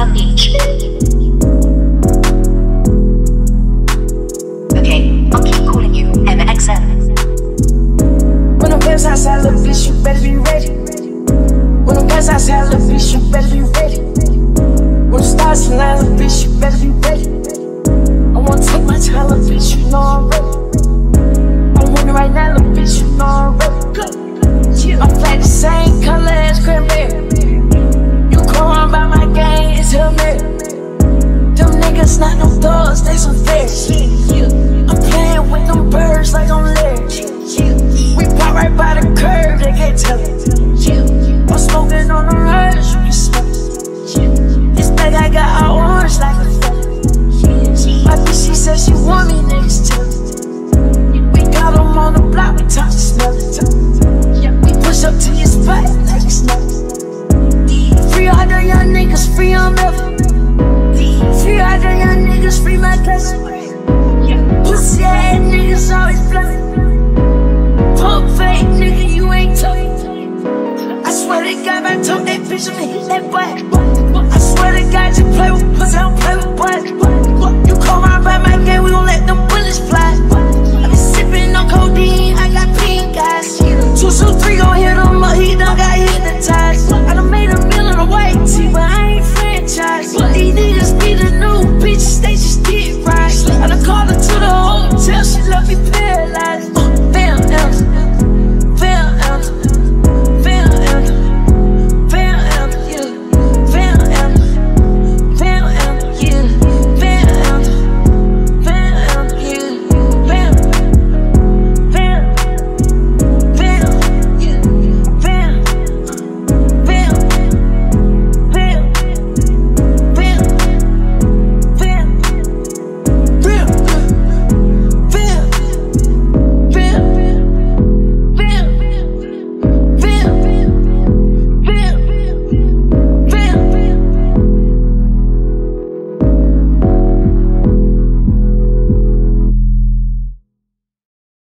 $1,000 each. Okay, I'll keep calling you MXM. When them guys outside, little bitch, you better be ready. When them guys outside, little bitch, you better be ready. When the stars align, little bitch, you better be ready. I wanna take my time, little bitch, you know I'm ready. I'm winning right now, little bitch, you know I'm ready. I'm flat the same color as cranberry. You crying about my gang, it's her man. Them niggas not no thugs, they some fairs. I'm playing with them birds like I'm Larry. We pop right by the curb.